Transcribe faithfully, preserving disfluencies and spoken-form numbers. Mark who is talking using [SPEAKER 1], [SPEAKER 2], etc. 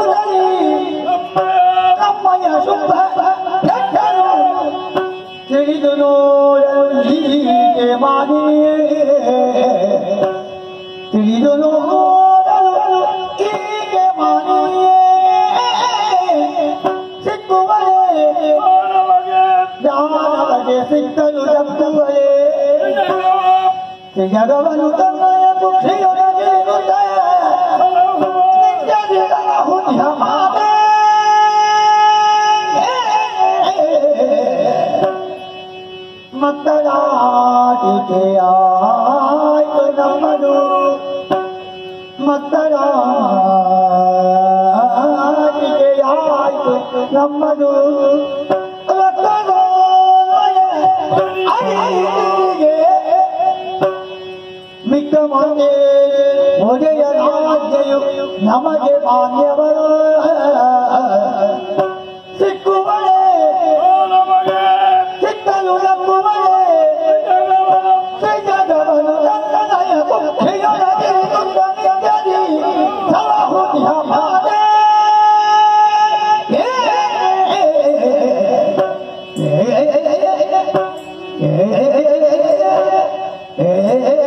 [SPEAKER 1] ನಮ್ಮಯ ಶುಭ ತಿಳಿದು ನೋಡಲು ಹೀಗೆ ಮಾಡಿ ತಿಳಿದು ನೋಡಲು ಹೀಗೆ ಮಾಡಿ ಸಿಕ್ಕುವಳೆ ಜ್ಞಾನವಗೆ ಸಿಕ್ಕಲು ತಪ್ಪುವಳೆ ಜಗವನ್ನು ತನ್ನಯ ಬುದ್ಧಿಯೊಳಗೆ ಹುಣ್ಯ ಮಾತೆ ಮಕ್ಕಳಾಟಿಕೆಯಾಯ್ತು ನಮ್ಮದು ಮಕ್ಕಳಾಟಿಕೆಯಾಯ್ತು ನಮ್ಮದು ಮಿಕ್ಕ ಮನೆ ಒಡೆಯ ರಾಜ್ಯಯು ನಮಗೆ ಮಾನ್ಯವರ ಸಿಕ್ಕುವಳೆ ಸಿಕ್ಕಲು ನಂಬುವಳೆ ಜಗವನ್ನು ತನ್ನಯ ಬುದ್ಧಿಯೊಳಗೆ ಸಲಹುತಿಯ ಮಾತೆ ಏ